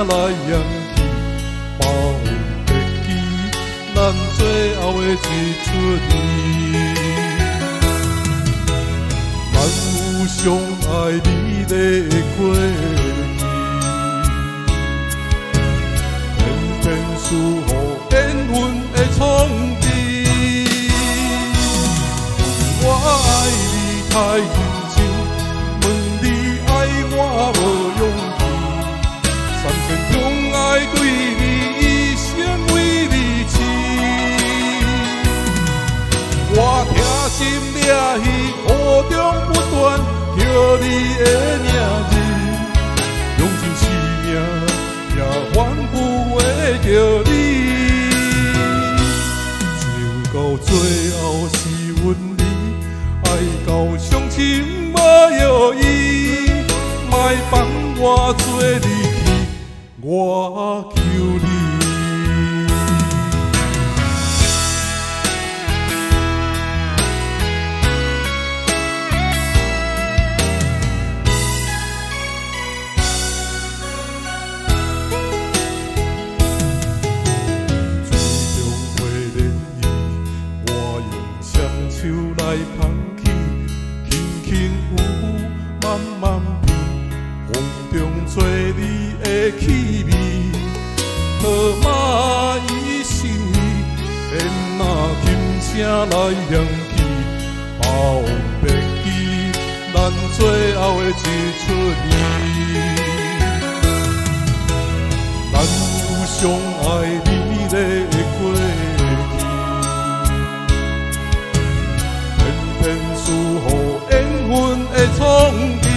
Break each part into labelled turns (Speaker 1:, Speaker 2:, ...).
Speaker 1: 来扬起，把阮别记，咱最后的一出戏。咱有相爱美丽的过去，偏偏输予缘分的冲击。我爱你太认真，问你爱我无勇气，三千中爱对你一生为你痴。我痛心掠去，雨中不断叫你的名字，用尽生命也换不回着你。情到最后是阮你，爱到伤心无药医，莫放我做离去，我求你。手来捧起，轻轻有，慢慢变，风中吹你的气味，落马伊心意，连那琴声来扬起，把往别记，咱最后的一出戏。咱有相爱美丽的过去，偏输予缘分的冲击。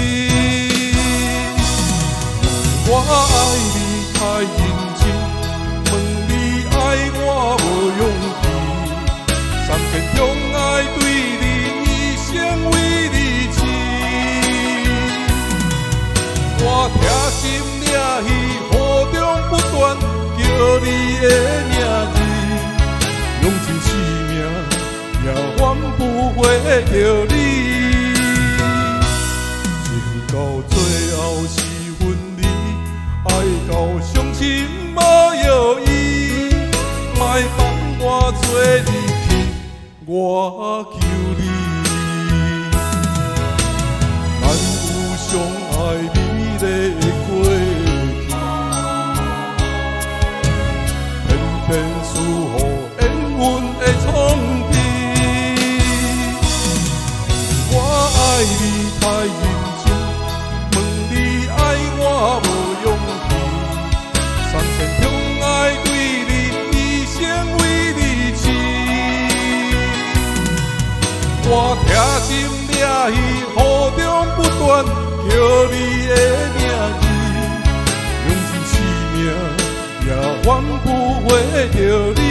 Speaker 1: 我爱你太认真，问你爱我无勇气，三千中爱对你一生为你痴。我痛心掠去，雨中不断叫你的名字，用尽生命也换不回着你。情到最后是阮你，爱到伤心无药医，莫放我做离去，我求你。咱有相爱美丽的过去，偏偏输予缘分的冲击。我爱你太认真，问你爱我无勇气，三千中爱对你一生为你痴。我痛心掠去，雨中不断叫你的名字，用尽生命也换不回着你。